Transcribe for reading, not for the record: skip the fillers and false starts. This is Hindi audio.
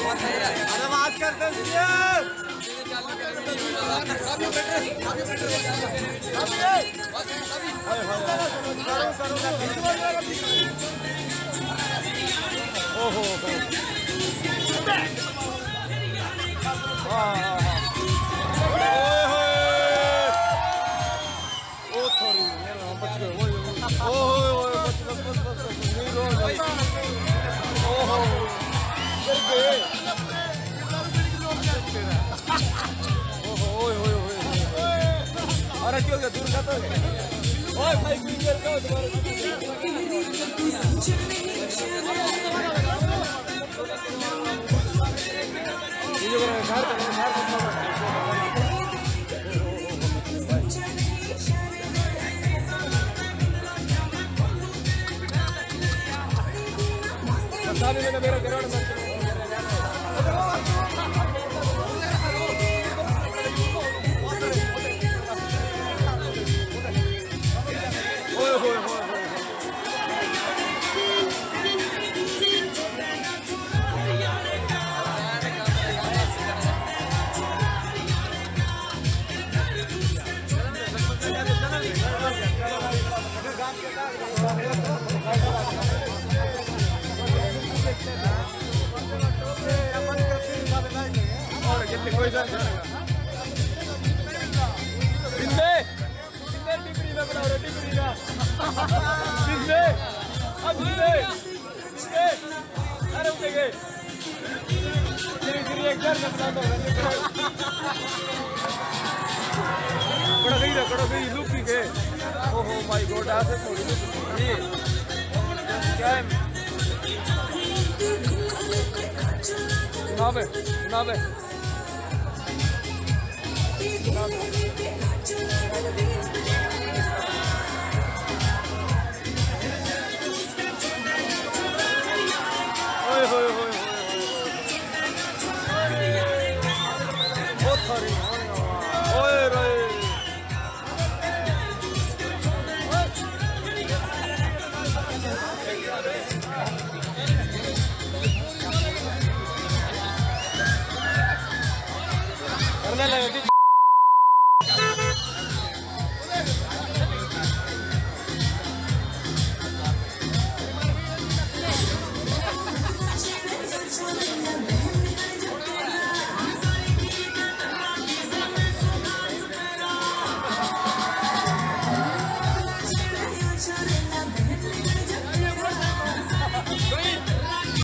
बात करते ओहो अरे क्यों दूर खाता है ओए भाई फिंगर का दोबारा ये जो घर सामने में मेरा ग्राउंड में कोई सा बिंदे बिंदे टिपरी में बनाओ टिपरी ना बिंदे अब बिंदे बिंदे अरे उठे गए तेरी एक घर में बना दो कड़ा गई लुक ही गए ओहो माय गॉड ऐसे थोड़ी ये क्या है ना बे करने लगे